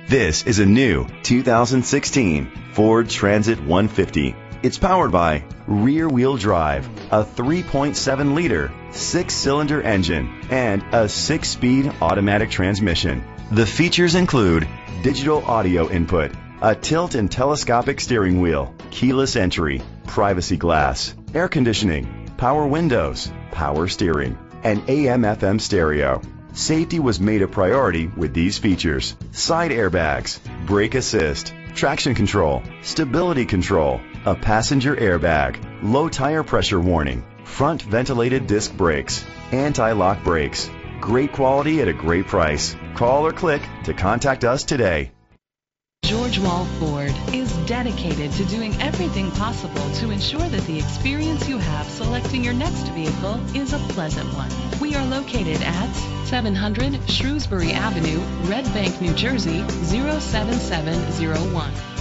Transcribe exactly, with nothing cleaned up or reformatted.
This is a new two thousand sixteen Ford Transit one fifty. It's powered by rear-wheel drive, a three point seven liter six-cylinder engine, and a six-speed automatic transmission. The features include digital audio input, a tilt and telescopic steering wheel, keyless entry, privacy glass, air conditioning, power windows, power steering, and A M F M stereo. Safety was made a priority with these features: side airbags, brake assist, traction control, stability control, a passenger airbag, low tire pressure warning, front ventilated disc brakes, anti-lock brakes. Great quality at a great price. Call or click to contact us today. George Wall Ford is dedicated to doing everything possible to ensure that the experience you have selecting your next vehicle is a pleasant one. We are located at seven hundred Shrewsbury Avenue, Red Bank, New Jersey zero seven seven zero one.